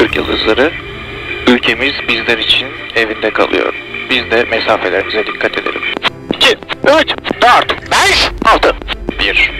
Türk yıldızları, ülkemiz bizler için evinde kalıyor. Biz de mesafelerimize dikkat edelim. 2, 3, 4, 5, 6. 1,